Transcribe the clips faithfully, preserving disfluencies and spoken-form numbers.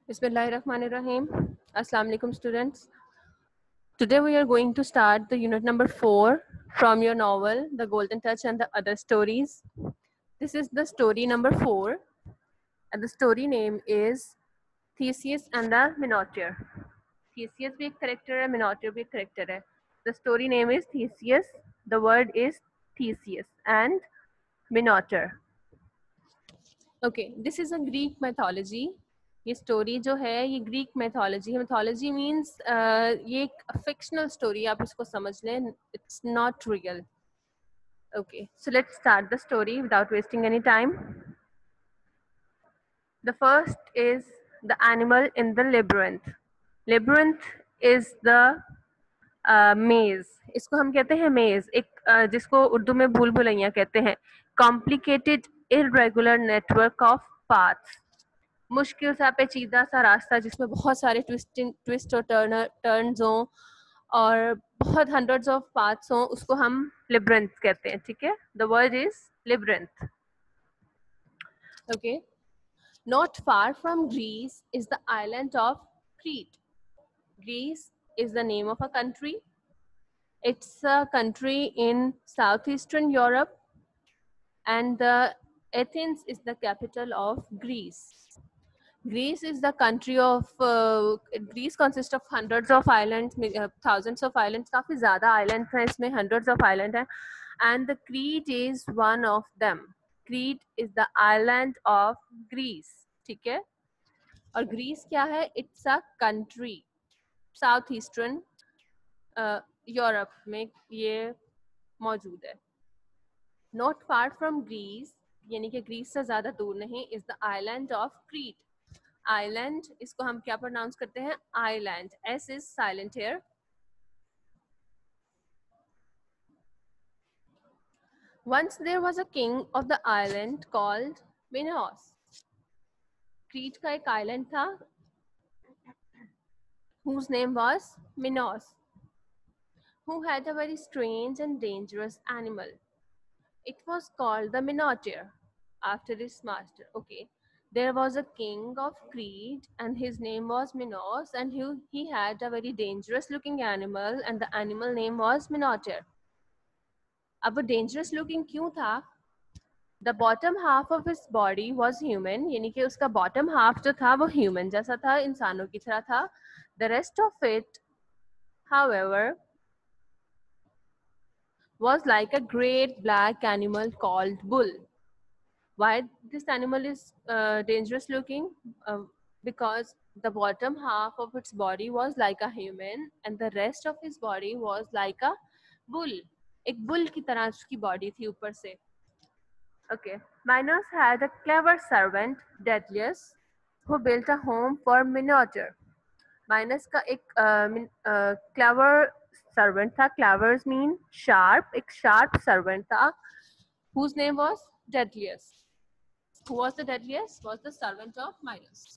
Bismillahirrahmanirrahim. Assalamu alaikum students. Today we are going to start the unit number four from your novel The Golden Touch and the Other Stories. This is the story number four and the story name is Theseus and the Minotaur. Theseus भी एक character है, Minotaur भी एक character है. The story name is Theseus. The word is Theseus and Minotaur. Okay, this is a Greek mythology. ये story जो है ये ग्रीक मैथोलॉजी है. मैथोलॉजी मीन्स ये एक फिक्शनल स्टोरी, आप इसको समझ लें, it's not real. Okay, so let's start the story without wasting any time. The first is the animal in the labyrinth. Labyrinth is the maze. इसको हम कहते हैं मेज, एक uh, जिसको उर्दू में भूल भुलैया कहते हैं. Complicated irregular network of paths. मुश्किल सा पेचीदा सा रास्ता जिसमें बहुत सारे ट्विस्टिंग ट्विस्ट और टर्नर टर्न्स हों और बहुत हंड्रेड्स ऑफ पाथ्स हों, उसको हम लिब्रिंथ कहते हैं. ठीक है, the word is labyrinth. Okay, not far from Greece is the island of Crete. Greece is the name of a country. It's a country in south eastern Europe and the Athens is the capital of Greece. Greece is the country of uh, Greece consists of hundreds of islands, uh, thousands of islands. काफी ज़्यादा islands हैं इसमें, hundreds of islands हैं, and the Crete is one of them. Crete is the island of Greece. ठीक है, और Greece क्या है? It's a country. South Eastern uh, Europe में ये मौजूद है. Not far from Greece, यानी कि ग्रीस से ज़्यादा दूर नहीं, is the island of Crete. Island, इसको हम क्या प्रोनाउंस करते हैं? Island. S is silent here. Once there was a king of the island called Minos. Crete का एक island था whose name was Minos, who had a very strange and dangerous animal. It was called the Minotaur after his master. Okay. There was a king of Crete and his name was Minos, and he, he had a very dangerous looking animal and the animal name was Minotaur. अब वो dangerous looking क्यों था? The bottom half of his body was human, यानी कि उसका bottom half जो था वो human जैसा था, इंसानों की तरह था. The rest of it, however, was like a great black animal called bull. Why this animal is uh, dangerous looking? Uh, because the bottom half of its body was like a human and the rest of his body was like a bull. एक bull की तरह उसकी body थी ऊपर से. Okay. Minos had a clever servant, Daedalus, who built a home for Minotaur. Minos का एक uh, uh, clever servant था. Clever mean sharp. एक sharp servant था whose name was Daedalus. Who was the Daedalus? Was the servant of Minos.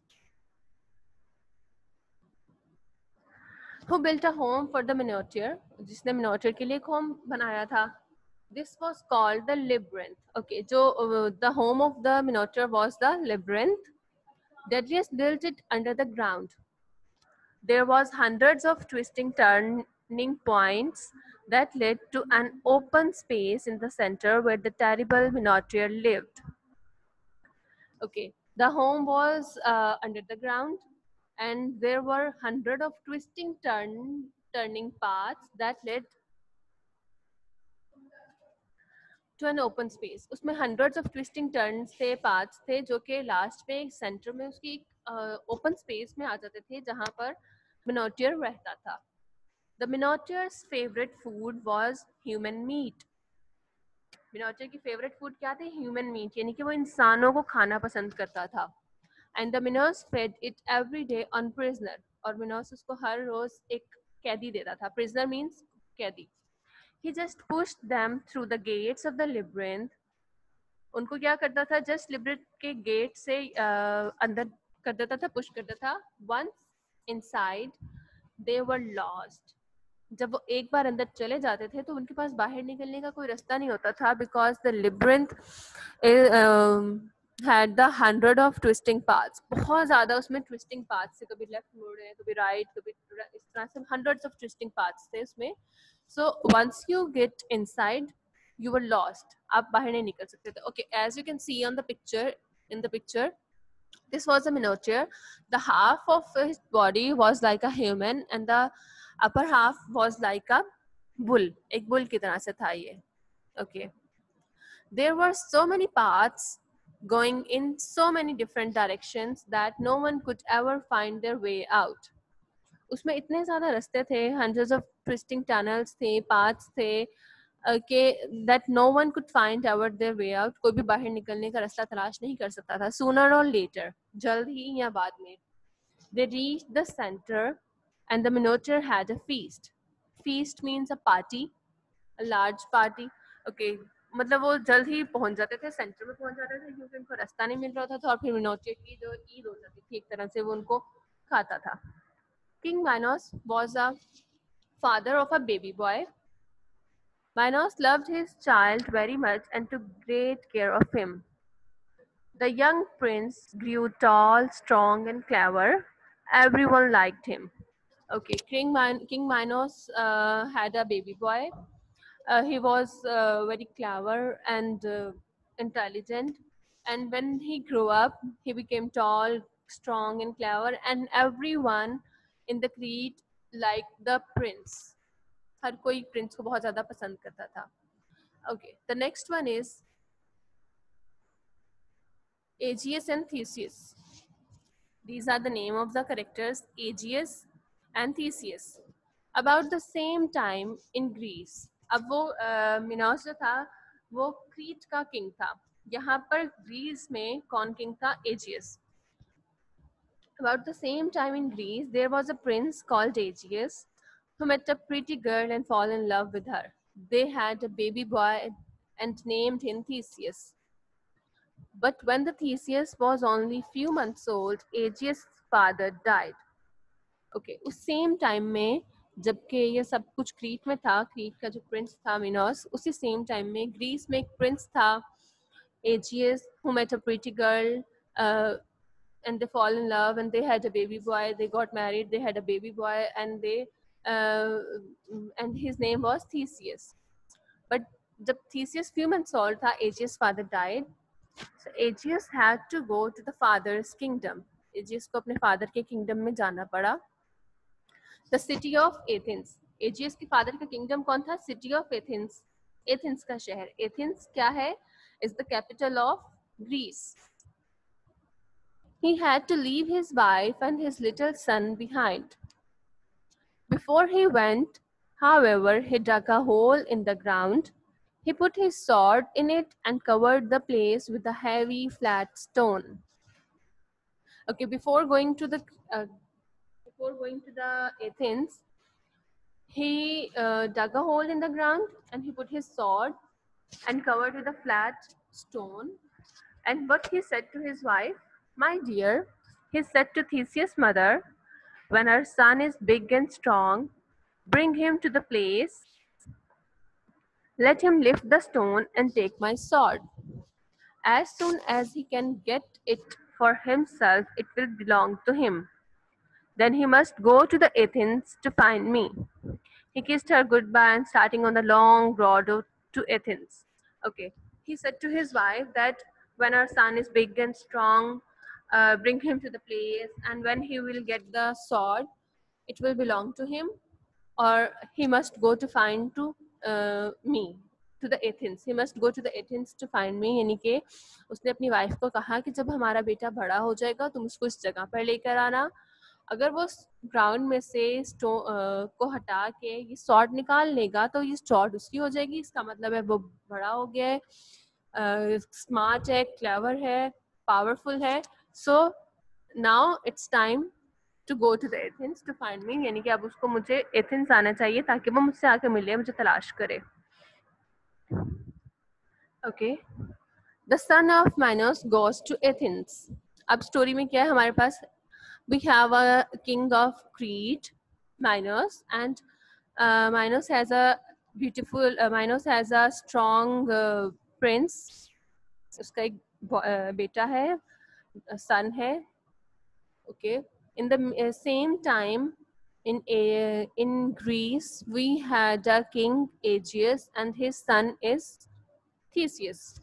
Who built a home for the Minotaur? जिसने Minotaur के लिए एक home बनाया था. This was called the labyrinth. Okay, जो uh, the home of the Minotaur was the labyrinth. Daedalus built it under the ground. There was hundreds of twisting, turning points that led to an open space in the center where the terrible Minotaur lived. Okay, the home was uh, under the ground and there were hundred of twisting turn turning paths that led to an open space. उसमें hundreds of twisting turns थे, paths थे, जो कि last में center में उसकी uh, open space में आ जाते थे जहाँ पर Minotaur रहता था. The Minotaur's favorite food was human meat. Minotaur की favorite food क्या थी? Human meat, यानी कि वो इंसानों को खाना पसंद करता था. And the Minos fed it every day on prisoner. और Minos उसको हर रोज एक कैदी देता था. Prisoner means कैदी. He just pushed them through the gates of the labyrinth. उनको क्या करता था? Just labyrinth के gate से uh, अंदर कर देता था, push कर देता था. Once inside, they were lost. जब वो एक बार अंदर चले जाते थे तो उनके पास बाहर निकलने का कोई रास्ता नहीं होता था. Because the labyrinth is, um, had the hundred of twisting paths. बहुत ज़्यादा उसमें twisting paths थे, कभी left मुड़ रहे हैं, कभी right, कभी इस तरह से hundreds of twisting paths थे उसमें. So once you get inside, you were lost. आप बाहर नहीं निकल सकते थे. Okay, as you can see on the picture, in the picture, this was a minotaur. The half of his body was like a human and the upper half was like a bull. एक bull की तरह से था ये. Okay. There were so many paths going in so many different directions that no one could ever find their way out. उसमें इतने ज़्यादा रास्ते थे, hundreds of twisting tunnels थे, paths थे, uh, कि that no one could find ever their way out. कोई भी बाहर निकलने का रास्ता तलाश नहीं कर सकता था. Sooner or later, जल्द ही या बाद में, they reached the center and the Minotaur had a feast. Feast means a party, a large party. Okay, मतलब वो जल्द ही पहुंच जाते थे, सेंटर में पहुंच जाते थे क्योंकि उनको रास्ता नहीं मिल रहा था और फिर मिनोटियर की जो ईद हो जाती थी एक तरह से वो उनको खाता था. King Minos was a father of a baby boy. Minos loved his child very much and took great care of him. The young prince grew tall, strong, and clever. Everyone liked him. Okay, King, Min- King Minos uh, had a baby boy. Uh, he was uh, very clever and uh, intelligent. And when he grew up, he became tall, strong, and clever. And everyone in the Crete liked the prince. हर कोई prince को बहुत ज़्यादा पसंद करता था. Okay, the next one is Aegeus and Theseus. These are the name of the characters Aegeus and Theseus. About the same time in Greece. अब वो Minos जो था वो क्रीट का किंग था. यहाँ पर ग्रीस में कौन किंग था? Aegeus. About the same time in Greece, there was a prince called Aegeus who met a pretty girl and fell in love with her. They had a baby boy and named him Theseus. But when the Theseus was only few months old, Aegeus' father died. Okay okay, उस same time में जबकि ये सब कुछ क्रीट में था, क्रीट का जो प्रिंस था मिनोस, उसी सेम टाइम में ग्रीस में एक प्रिंस था एजियस who met a pretty girl uh, and they fall in love and they had a baby boy. They got married, they had a baby boy and they uh, and his name was Theseus. But जब Theseus few months old था, Aegeus' father died. So Aegeus had to go to the father's kingdom. Aegeus को अपने father के kingdom में जाना पड़ा. The city of Athens. Aegeus के father का kingdom कौन था? City of Athens. Athens का शहर. Athens क्या है? Is the capital of Greece. He had to leave his wife and his little son behind. Before he went, however, he dug a hole in the ground. He put his sword in it and covered the place with a heavy flat stone. Okay, before going to the uh, before going to the Athens, he uh, dug a hole in the ground and he put his sword and covered with a flat stone. And what he said to his wife, my dear, he said to Theseus' mother, when our son is big and strong, bring him to the place. Let him lift the stone and take my sword. As soon as he can get it for himself, it will belong to him. Then he must go to the Athens to find me. He kissed her goodbye and starting on the long road to Athens. Okay, he said to his wife that when our son is big and strong, uh, bring him to the place, and when he will get the sword, it will belong to him, or he must go to find to uh, me to the Athens. He must go to the Athens to find me. यानी कि उसने अपनी wife को कहा कि जब हमारा बेटा बड़ा हो जाएगा तुम उसको इस जगह पर लेकर आना. अगर वो ग्राउंड में से स्टो को हटा के ये सॉर्ड निकाल लेगा तो ये सॉर्ड उसकी हो जाएगी. इसका मतलब है वो बड़ा हो गया है, स्मार्ट है, क्लेवर है, पावरफुल है. So now it's time to go to the Athens to find me. यानी कि अब उसको मुझे एथेंस आना चाहिए ताकि वो मुझसे आके मिले, मुझे तलाश करे. Okay, the son of Minos goes to Athens. अब स्टोरी में क्या है हमारे पास? We have a king of Crete, Minos, and uh, Minos has a beautiful, uh, Minos has a strong uh, prince. उसका एक बेटा है, son है. Okay. In the uh, same time, in uh, in Greece, we had a king Aegeus, and his son is Theseus.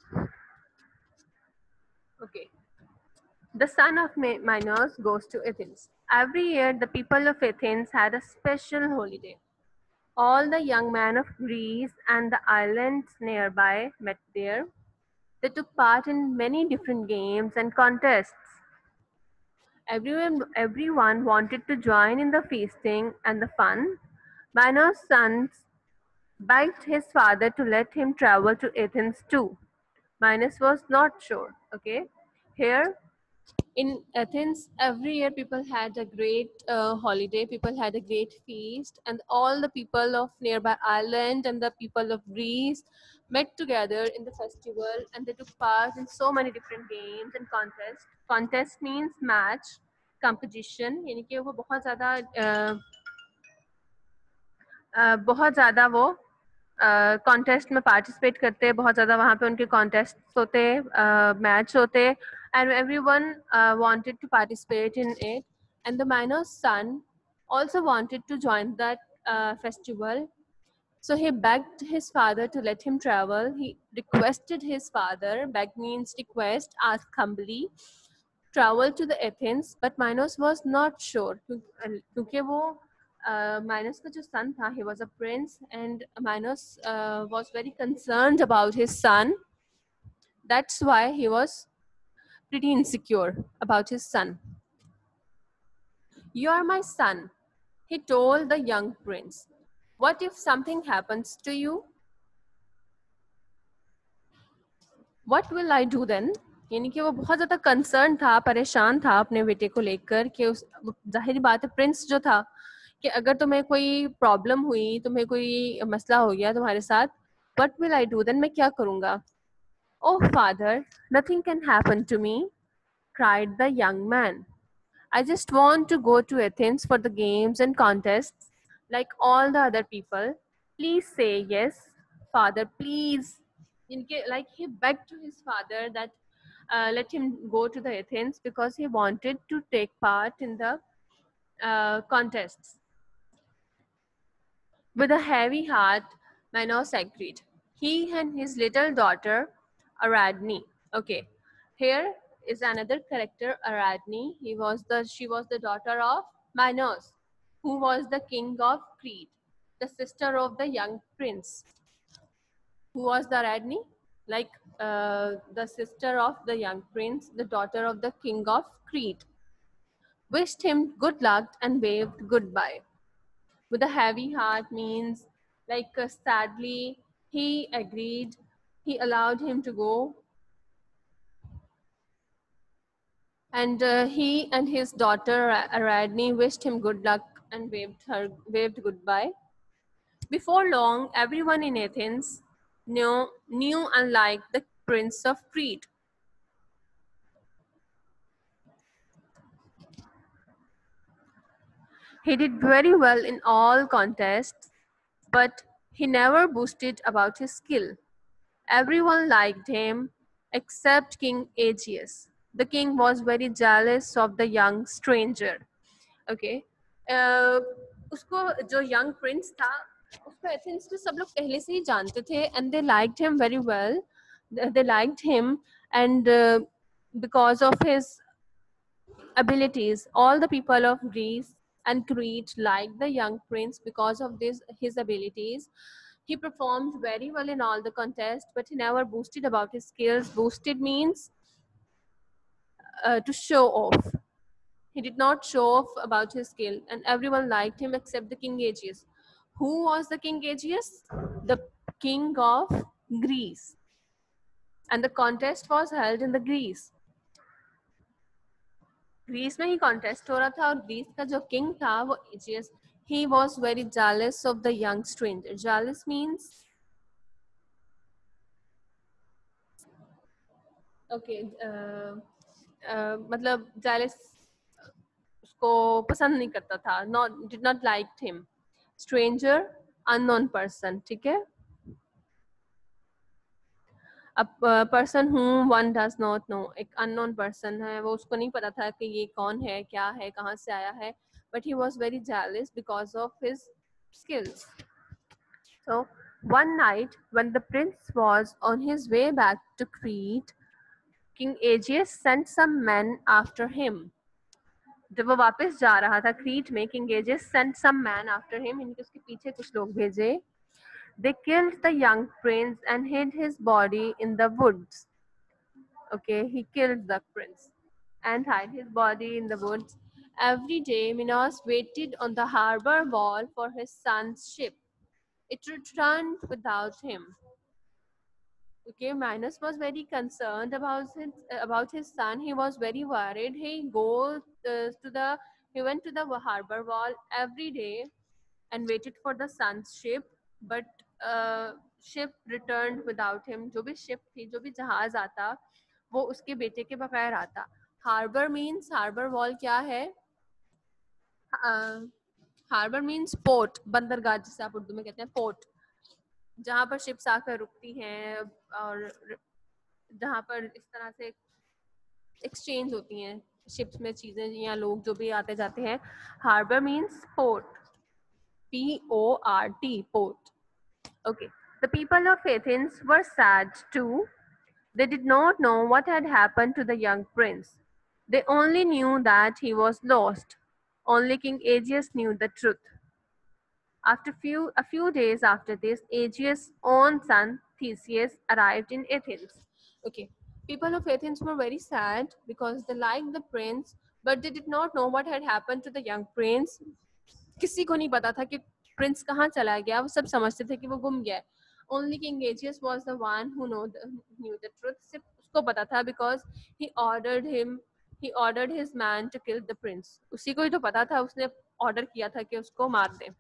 Okay. The son of Minos goes to Athens. Every year, the people of Athens had a special holiday. All the young men of Greece and the islands nearby met there. They took part in many different games and contests. Everyone, everyone wanted to join in the feasting and the fun. Minos' son begged his father to let him travel to Athens too. Minos was not sure. Okay, here in Athens, every year people had a great uh, holiday. People had a great feast, and all the people of nearby island and the people of Greece met together in the festival, and they took part in so many different games and contests. Contest means match, competition. यानी कि वो बहुत ज़्यादा uh, uh, बहुत ज़्यादा वो contest uh, में participate करते हैं, बहुत ज़्यादा वहाँ पे उनके कॉन्टेस्ट होते हैं, मैच होते हैं, and everyone uh, wanted to participate in it, and the miner's son also wanted to join that uh, festival. So he begged his father to let him travel. He requested his father, beg means request, ask humbly, travel to the Athens, but Minos was not sure क्योंकि वो uh, Minos का जो son था, he was a prince, and Minos uh, was very concerned about his son. That's why he was pretty insecure about his son. You are my son, he told the young prince. What if something happens to you? What will I do then? यानी कि वो बहुत ज़्यादा concern था, परेशान था अपने बेटे को लेकर कि उस जाहिर बात है प्रिंस जो था कि अगर तुम्हें कोई प्रॉब्लम हुई, तुम्हें कोई मसला हो गया तुम्हारे साथ, what will I do then? मैं क्या करूँगा? Oh father, nothing can happen to me, cried the young man. I just want to go to Athens for the games and contests like all the other people. Please say yes, father, please. In case, like he begged to his father that uh, let him go to the Athens because he wanted to take part in the uh, contests. With a heavy heart, Minos agreed. He and his little daughter, Aradne. Okay, here is another character, Aradne. He was the she was the daughter of Minos, who was the king of Crete, the sister of the young prince. Who was the Aradne? Like uh, the sister of the young prince, the daughter of the king of Crete. Wished him good luck and waved goodbye. With a heavy heart means like uh, sadly he agreed, he allowed him to go, and uh, he and his daughter Aradne wished him good luck and waved her waved goodbye. Before long, everyone in Athens knew knew unlike the prince of Crete. He did very well in all contests, but he never boasted about his skill. Everyone liked him except King Aegeus. The king was very jealous of the young stranger. Okay. Uh, उसको जो young prince था, उसको Athens में सब लोग पहले से ही जानते थे, and they liked him very well. They liked him, and uh, because of his abilities, all the people of Greece and Crete liked the young prince because of this his abilities. He performed very well in all the contests, but he never boasted about his skills. Boasted means uh, to show off. He did not show off about his skill, and everyone liked him except the king Aegeus. Who was the king Aegeus? The king of Greece. And the contest was held in the Greece. Greece में ही contest हो रहा था, और Greece का जो king था वो एजियस. He was very jealous of the young stranger. Jealous means okay, uh, uh, मतलब jealous उसको पसंद नहीं करता था. Not did not like him. Stranger, unknown person. ठीक है. a uh, person whom one does not know, एक unknown person है, वो उसको नहीं पता था कि ये कौन है, क्या है, कहाँ से आया है, but he was very jealous because of his skills. So one night when the prince was on his way back to Crete, King Aegeus sent some men after him. जब वो वापस जा रहा था क्रीट में, King Aegeus sent some men after him, इनके उसके पीछे कुछ लोग भेजे. They killed the young prince and hid his body in the woods. Okay, he killed the prince and hid his body in the woods. Every day, Minos waited on the harbor wall for his son's ship. It returned without him. Okay, Minos was very concerned about his about his son. He was very worried. He go uh, to the he went to the harbor wall every day and waited for the son's ship, but uh, ship returned without him. जो भी ship थी, जो भी जहाज आता, वो उसके बेटे के बगैर आता. Harbor means harbor wall क्या है? हार्बर मीन्स पोर्ट, बंदरगाह जिसे आप उर्दू में कहते हैं पोर्ट, जहाँ पर शिप्स आकर रुकती हैं और जहाँ पर इस तरह से एक्सचेंज होती हैं शिप्स में चीजें या लोग जो भी आते जाते हैं. Harbour means port, P O R T, port. Okay. The people of Athens were sad too. They did not know what had happened to the young prince. They only knew that he was lost. Only King Aegeus knew the truth. After few, a few days after this, Aegeus' own son Theseus arrived in Athens. Okay, people of Athens were very sad because they liked the prince, but they did not know what had happened to the young prince. किसी को नहीं पता था कि Prince कहाँ चला गया, वो सब समझते थे कि वो गुम गया है. Only King Aegeus was the one who know the, knew the truth. सिर्फ उसको पता था because he ordered him he ordered his man to kill the prince. उसी को ही तो पता था, उसने ऑर्डर किया था कि उसको मार दे.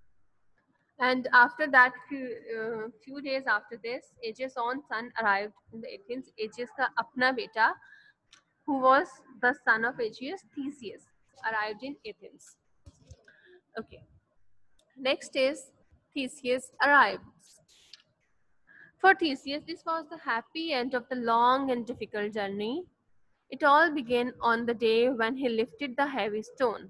And after that, few, uh, few days after this, Aegeus' own son arrived in the Athens. Aegeus का अपना बेटा, who was the son of Aegeus, Theseus, arrived in Athens. Okay. Next is Theseus arrives. For Theseus, this was the happy end of the long and difficult journey. It all began on the day when he lifted the heavy stone.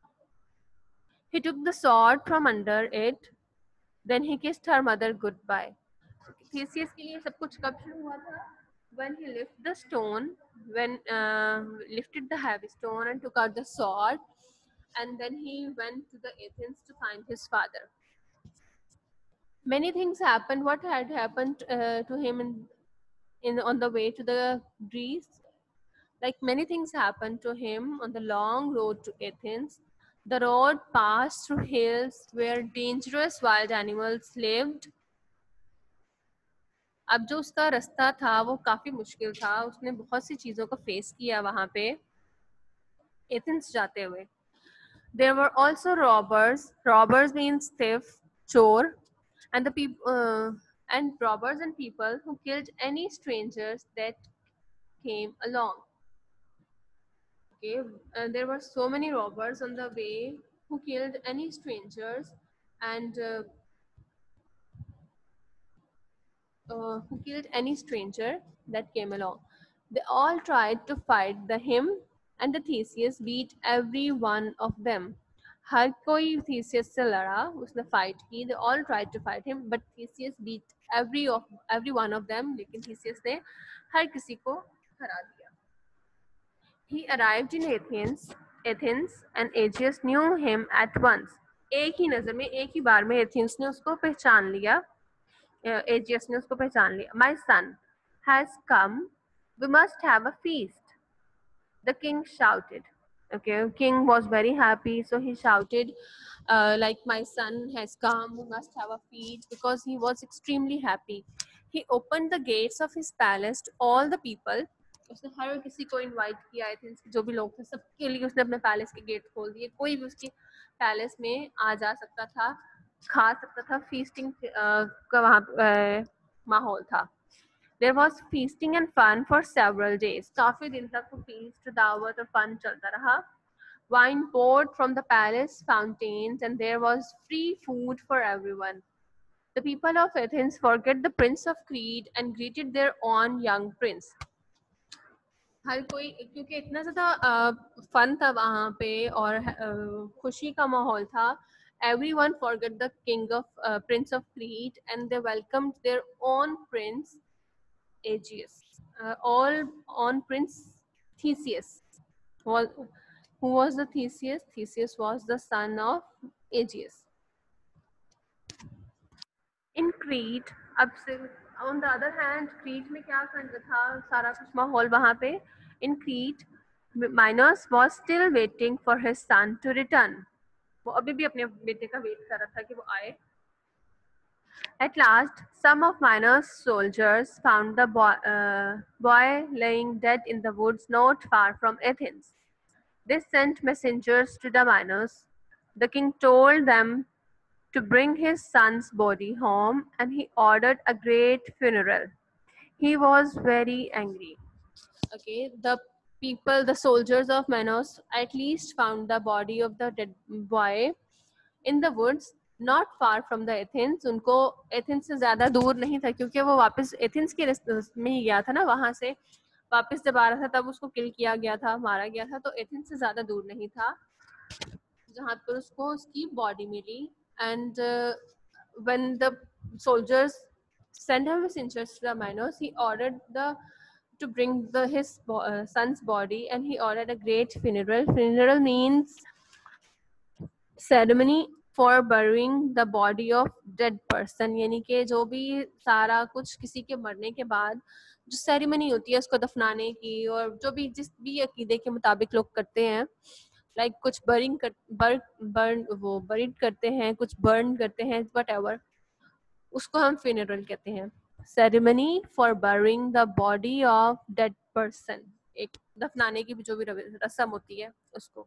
He took the sword from under it. Then he kissed her mother goodbye. Theseus के लिए सब कुछ कब शुरू हुआ था? When he lifted the stone, when uh, lifted the heavy stone and took out the sword, and then he went to the Athens to find his father. Many things happened. What had happened uh, to him in, in on the way to the Greece? Like many things happened to him on the long road to Athens. The road passed through hills where dangerous wild animals lived. अब जो उसका रास्ता था वो काफी मुश्किल था. उसने बहुत सी चीजों को फेस किया वहां पे एथेंस जाते हुए. There were also robbers. Robbers means thief, chor, and the people uh, and robbers and people who killed any strangers that came along. Okay, uh, there were so many robbers on the way who killed any strangers and uh, uh, who killed any stranger that came along. They all tried to fight the him, and the Theseus beat every one of them. हर कोई Theseus से लड़ा, उसने fight की. They all tried to fight him, but Theseus beat every of every one of them. लेकिन Theseus ने हर किसी को हरा दिया. He arrived in Athens, Athens, and Aegeus knew him at once. एक ही नजर में, एक ही बार में Athens ने उसको पहचान लिया. Aegeus ने उसको पहचान लिया. My son has come. We must have a feast. The king shouted. Okay, king was very happy, so he shouted, uh, like my son has come. We must have a feast because he was extremely happy. He opened the gates of his palace to all the people. उसने हर किसी को invite किया. I think जो भी लोग थे सबके लिए उसने अपने पैलेस के गेट खोल दिए. कोई भी उसकी पैलेस में आ जा सकता था, खा सकता था. फीस्टिंग का वहाँ माहौल था. There was feasting and fun for several days. काफी दिन तक वो feast, दावत और fun चलता रहा. Wine poured from the palace fountains and there was free food for everyone. The people of Athens forget the prince of Crete and greeted their own young prince. हर कोई क्योंकि इतना ज़्यादा फन था वहाँ पे और uh, खुशी का माहौल था. Everyone forgot the king of uh, prince of Crete and they welcomed their own prince Aegeus. Uh, all on Prince Theseus. Was, who was the Theseus? Theseus was the son of Aegeus. In Crete, अब से on the other hand, Crete में क्या कर था सारा कुछ माहौल वहाँ पे. In Crete, Minos was still waiting for his son to return. वो अभी भी अपने बेटे का वेट कर रहा था कि वो आए. At last, some of Minos' soldiers found the boy, uh, boy laying dead in the woods not far from Athens. They sent messengers to the Minos. The king told them to bring his son's body home and he ordered a great funeral. He was very angry. Okay, the people, the soldiers of Minos at least found the body of the dead boy in the woods not far from the Athens. उनको Athens से ज़्यादा दूर नहीं था क्योंकि वो वापस Athens के में ही गया था ना, वहाँ से वापस जब आ रहा था तब उसको किल किया गया था, मारा गया था, तो एथेंस से ज़्यादा दूर नहीं था जहाँ पर उसको उसकी बॉडी मिली. And uh, when the soldiers sent him messengers to the Minos, he ordered the to bring the his uh, son's body and he ordered a great funeral. Funeral means ceremony for burying the body of dead person, यानी कि जो भी सारा कुछ किसी के मरने के बाद जो सेरेमनी होती है उसको दफनाने की और जो भी जिस भी अकीदे के मुताबिक लोग करते हैं, लाइक like कुछ बरिंग कर बर बर्न वो बरिड करते हैं, कुछ बर्न करते हैं, व्हाटएवर, उसको हम फ्यूनरल कहते हैं. Ceremony for burying the body of dead person, एक दफनाने की भी जो भी रस्म होती है उसको.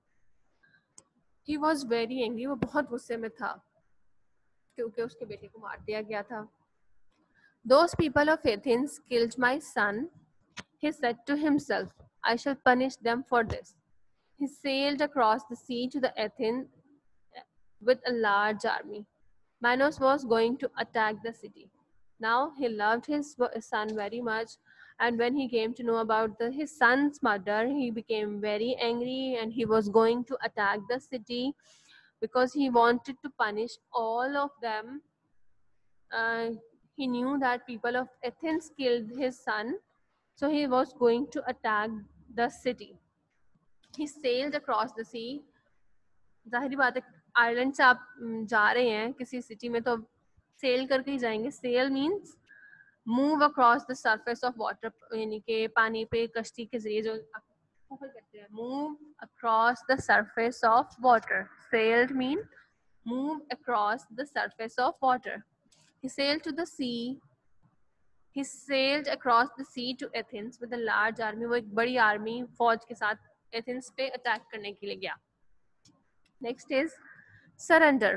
He was very angry. वो बहुत गुस्से में था क्योंकि उसके बेटे को मार दिया गया था. Those people of Athens killed my son. He said to himself, I shall punish them for this. He sailed across the sea to the Athens with a large army. Minos was going to attack the city. Now he loved his son very much, and when he came to know about the, his son's murder, he became very angry and he was going to attack the city because he wanted to punish all of them. Uh, he knew that people of Athens killed his son, so he was going to attack the city. He sailed across the sea. जाहिर बात है Ireland से आप जा रहे हैं किसी city में तो सेल करके ही जाएंगे. Sail means move across the surface of water, यानी कि पानी पे कश्ती के जरिए जो सफर करते हैं. Move across the surface of water. Sailed mean move across the surface of water. He sailed to the sea. He sailed across the sea to Athens with a large army. वो एक बड़ी आर्मी फौज के साथ Athens पे attack करने के लिए गया. Next is surrender.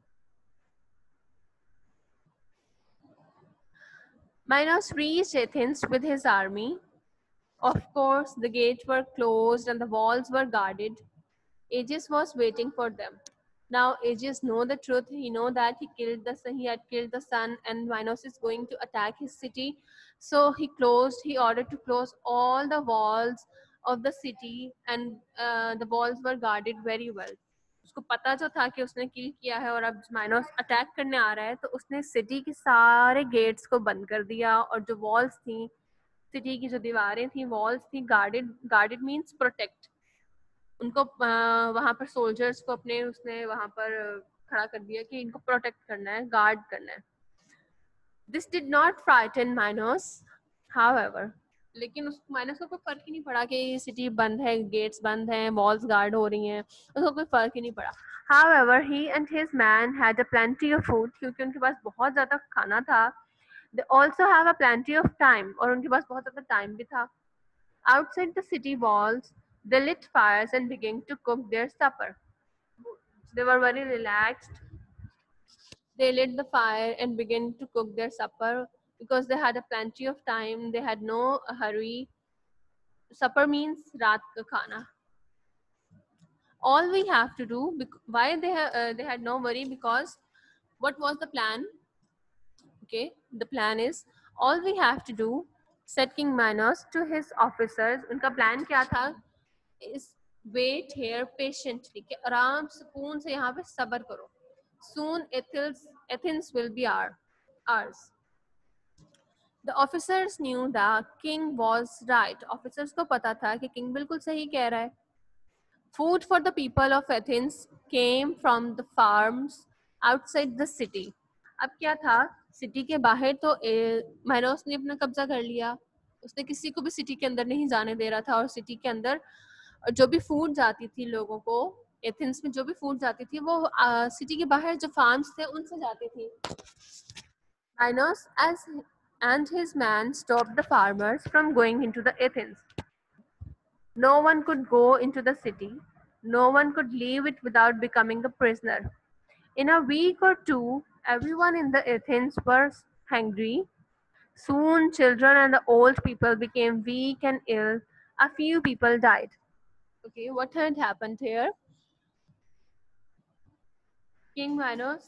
Minos reached Athens with his army. Of course, the gates were closed and the walls were guarded. Aegeus was waiting for them. Now Aegeus know the truth. He know that he killed the son. He had killed the son, and Minos is going to attack his city. So he closed. He ordered to close all the walls of the city, and uh, the walls were guarded very well. उसको पता जो था कि उसने किल किया है और अब माइनोस अटैक करने आ रहा है, तो उसने सिटी के सारे गेट्स को बंद कर दिया और जो वॉल्स थी, सिटी की जो दीवारें थी, वॉल्स थी, गार्डेड. Guarded means protect. उनको वहाँ पर सोल्जर्स को अपने उसने वहाँ पर खड़ा कर दिया कि इनको प्रोटेक्ट करना है, गार्ड करना है. This did not frighten Minos, however, लेकिन उस माइनस को कोई फर्क ही नहीं पड़ा कि सिटी बंद है, गेट्स बंद हैं, वॉल्स गार्ड हो रही हैं, उसको कोई फर्क ही नहीं पड़ा. However, he and his man had a plenty of food, क्योंकि उनके पास बहुत ज़्यादा खाना था. They also have a plenty of time, और उनके पास बहुत ज़्यादा टाइम भी था. Outside the city walls, they lit fires and began to cook their supper. They were very relaxed. They lit the fire and began to cook their supper because they had a plenty of time. They had no hurry. Supper means raat ka khana. All we have to do, why they ha, uh, they had no worry, because what was the plan? Okay, the plan is all we have to do, said King Minos to his officers. उनका plan क्या था? Is wait here patiently, कि आराम सुकून से यहाँ पे सब्र करो. Soon Athens, Athens will be our, ours. The officers knew the king was right. Officers को पता था कि king बिल्कुल सही कह रहा है. Food for the people of Athens came from the farms outside the city. अब क्या था, सिटी के बाहर तो माइनोस ने अपना कब्जा कर लिया. उसने किसी को भी सिटी के अंदर नहीं जाने दे रहा था, और सिटी के अंदर जो भी फूड जाती थी लोगों को, एथेंस में जो भी फूड जाती थी वो सिटी के बाहर जो फार्म्स थे उनसे जाती थी. Minos as and his men stopped the farmers from going into the Athens. No one could go into the city. No one could leave it without becoming a prisoner. In a week or two, everyone in the Athens was hungry. Soon, children and the old people became weak and ill. A few people died. Okay, what had happened here? King Minos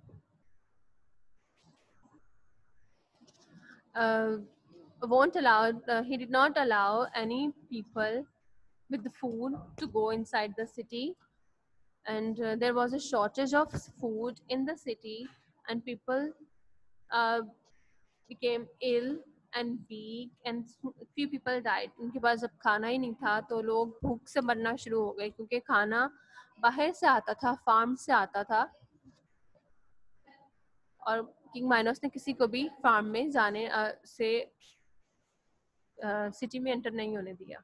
uh, won't allow. Uh, he did not allow any people with the food to go inside the city, and uh, there was a shortage of food in the city, and people uh, became ill and weak, and few people died. उनके पास जब खाना ही नहीं था तो लोग भूख से मरना शुरू हो गए, क्योंकि खाना बाहर से आता था, फार्म से आता था, और किंग माइनस ने किसी को भी फार्म में जाने uh, से सिटी uh, में एंटर नहीं होने दिया.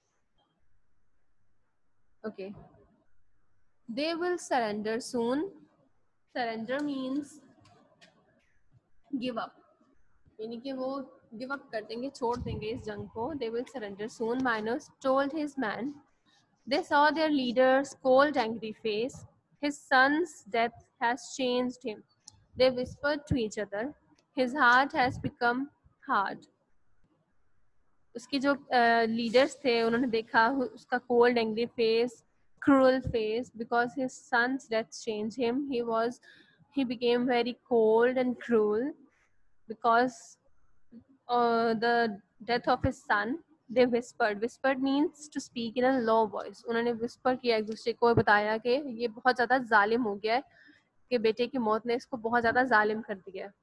Okay. They will surrender soon. Surrender means give up. यानी कि वो give up कर देंगे, छोड़ देंगे इस जंग को. They will surrender soon. Minos told his men. They saw their leader's cold, angry face. His son's death has changed him. They whispered to each other. His heart has become hard. उसके जो leaders uh, थे उन्होंने देखा उसका cold, angry face, cruel face, because his son's death changed him. He was, he became very cold and cruel because uh, the death of his son. They whispered. Whispered means to speak in a low voice. उन्होंने whisper किया एक दूसरे को, बताया कि ये बहुत ज़्यादा जालिम हो गया है, कि बेटे की मौत ने इसको बहुत ज़्यादा जालिम कर दिया है.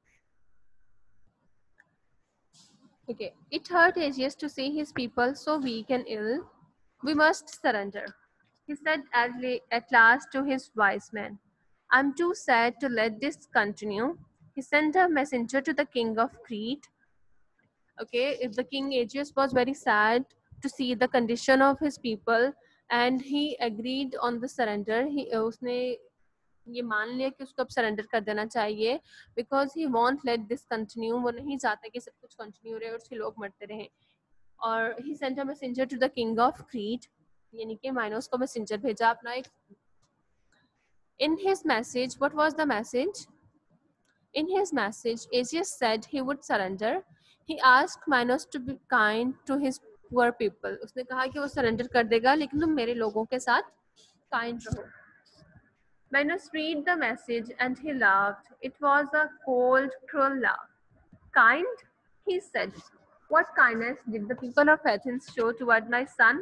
Okay, it hurt Aegeus to see his people so weak and ill. We must surrender, he said at, at last to his wise men. I'm too sad to let this continue. He sent a messenger to the king of Crete. Okay, if the king Aegeus was very sad to see the condition of his people, and he agreed on the surrender. He उसने ये मान लिया कि उसको अब surrender कर देना चाहिए, because he won't let this continue. वो नहीं चाहता कि सब कुछ कंटिन्यू रहे और उसके लोग मरते रहें. और he sent a messenger to the king of Crete, यानी कि माइनोस को मैसेंजर भेजा अपना एक. In his message, what was the message? In his message, Aegeus said he would surrender. He asked Minos to be kind to his poor people. उसने कहा कि वो surrender कर देगा, लेकिन तुम मेरे लोगों के साथ kind रहो. Minos read the message and he laughed. It was a cold, cruel laugh. Kind? He said. What kindness did the people of Athens show toward my son?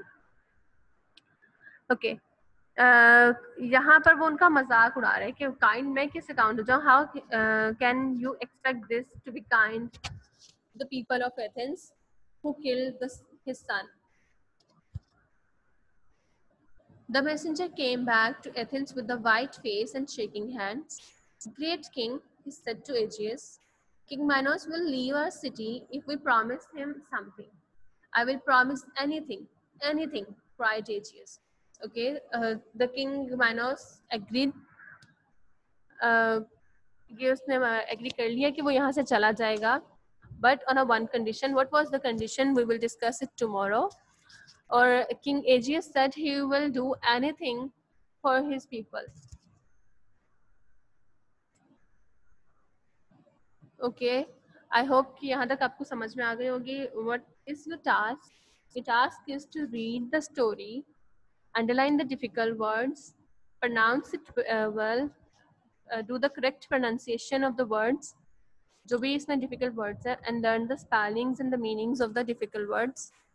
Okay. Uh, यहाँ पर वो उनका मजाक उड़ा रहे हैं कि काइंड मैं किस अकाउंट हो जाऊँ. How can you expect this to be kind the people of Athens who killed his son. The messenger came back to Athens with a white face and shaking hands. Great king, he said to Aegeus, King Minos will leave our city if we promise him something. I will promise anything, anything, cried Aegeus. Okay, uh, the king Minos agreed. Uh, ये उसने agree कर लिया कि वो यहाँ से चला जाएगा, but on a one condition. What was the condition? We will discuss it tomorrow. Or King Aegeus said he will do anything for his people. Okay, I hope कि यहाँ तक आपको समझ में आ गई होगी. What is your task? Your task is to read the story, underline the difficult words, pronounce it uh, well, uh, do the correct pronunciation of the words, जो भी इसमें डिफिकल्ट वर्ड्स है, and learn the spellings and the meanings of the difficult words.